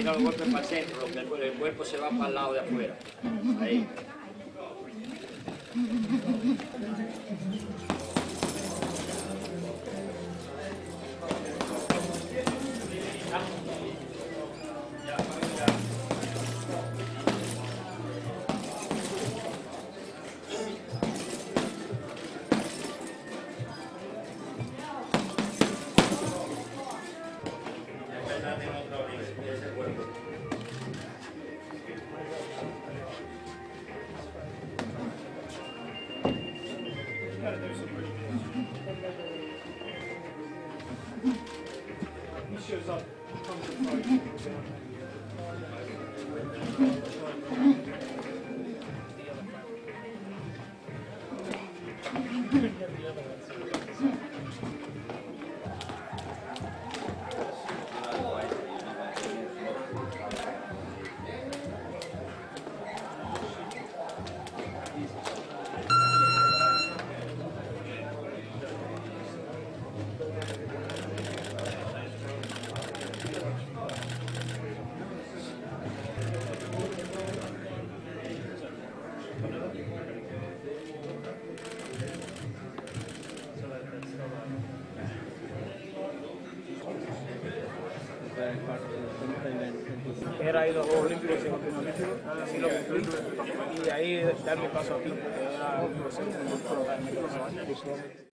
tira los golpes para el centro, lo que el cuerpo se va para el lado de afuera. Ahí. He shows up, comes to fight. Era ido a Juegos Olímpicos y Olímpicos, así lo cumplí, y ahí dar mi paso aquí, porque era un proceso,